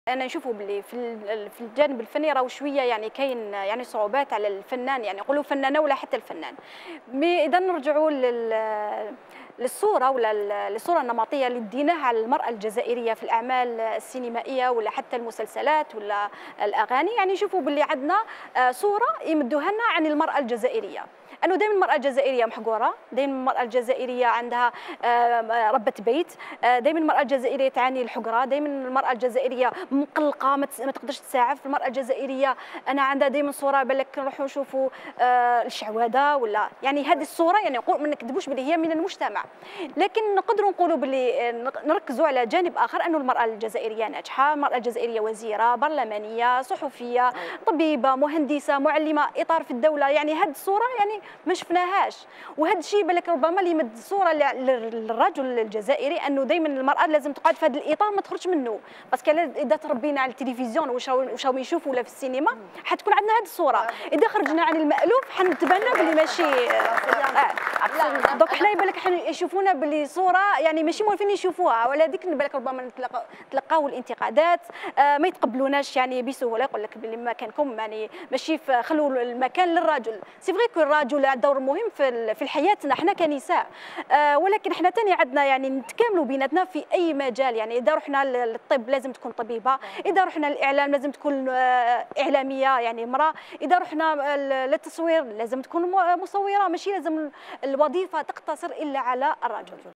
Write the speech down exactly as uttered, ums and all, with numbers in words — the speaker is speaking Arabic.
انا نشوفوا باللي في ال- في الجانب الفني راهو شويه يعني كاين يعني صعوبات على الفنان، يعني نقولوا فنانه ولا حتى الفنان. مي اذا نرجعوا لل للصوره ولا ال- للصوره النمطيه اللي ديناها على المراه الجزائريه في الاعمال السينمائيه ولا حتى المسلسلات ولا الاغاني، يعني نشوفوا باللي عندنا آه، صوره يمدوها لنا عن المراه الجزائريه، انه دائما المراه الجزائريه محقوره، دائما المراه الجزائريه عندها آه، ربة بيت، آه، دائما المراه الجزائريه تعاني الحقره، دائما المراه الجزائريه مقلقه ما تس- ما تقدرش تساعف. المراه الجزائريه انا عندها دايما صوره بالك نروحوا نشوفوا آه، الشعوذه ولا يعني هذه الصوره، يعني نقول ما نكذبوش بلي هي من المجتمع، لكن نقدروا نقولوا بلي آه، نق- نركزوا على جانب اخر، انه المراه الجزائريه ناجحه، المراه الجزائريه وزيره، برلمانيه، صحفيه، طبيبه، مهندسه، معلمه، اطار في الدوله، يعني هذه الصوره يعني ما شفناهاش. وهذا الشيء بالك ربما اللي يمد الصوره للرجل الجزائري انه دائما المراه لازم تقعد في هذا الاطار ما تخرجش منه، باسكو اذا تربينا على التلفزيون واش واش راهم يشوفوا ولا في السينما حتكون عندنا هذه الصوره، اذا خرجنا عن المالوف حنتبنى باللي ماشي آه. لا دوك حنا يبان لك يشوفونا باللي صوره يعني ماشي موالفين يشوفوها، ولا هذيك بالك ربما نتلقى تلقاو الانتقادات، آه ما يتقبلوناش يعني بسهوله، يقول لك باللي مكانكم يعني ماشي خلوا المكان للرجل. سي فري كو الرجل عنده دور مهم في في حياتنا حنا كنساء، آه ولكن حنا ثاني عندنا يعني نتكاملوا بيناتنا في اي مجال، يعني اذا رحنا للطب لازم تكون طبيبه، اذا رحنا للاعلام لازم تكون آه اعلاميه يعني امراه، اذا رحنا للتصوير لازم تكون مصوره، ماشي لازم الوظيفه تقتصر الا على الرجل.